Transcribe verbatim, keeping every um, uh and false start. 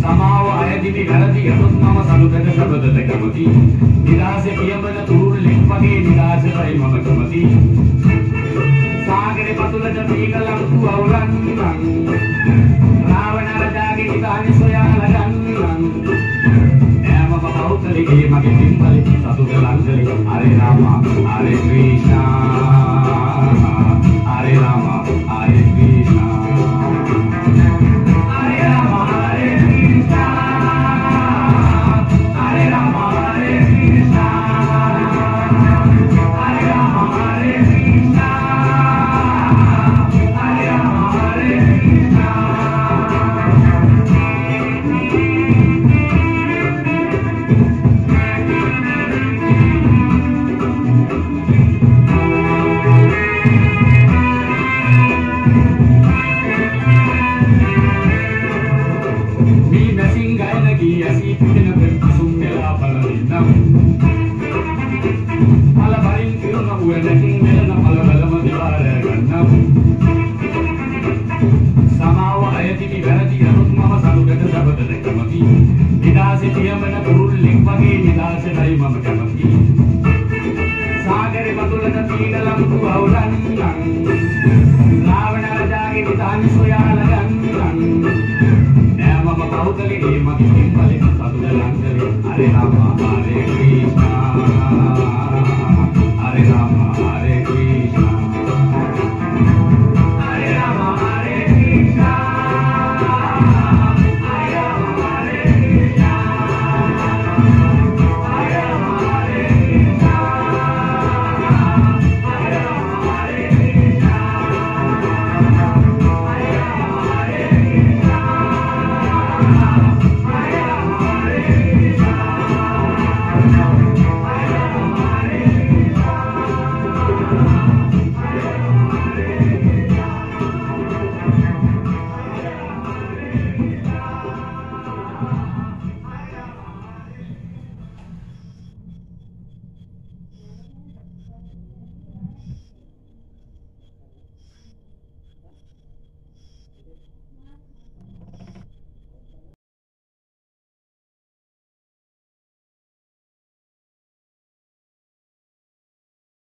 සමාව අයදිවි වැරදි යොත් මම සතුටට සබදට කැමති නිදාසේ පියඹන තුරුල්ලෙක් වගේ නිදාසෙයි මම කැමති සාගරේ පතුලට පීකලම්තු අවුලන්නම් රාවණ රජාගේ නිදානි සොයාලා ගන්නම් එම බෞද්ධලිගේ මගේ පින්බලි සතුට ලංගලි හරේ Rama හරේ Krishna හරේ Rama හරේ Krishna Hare Rama Hare Krishna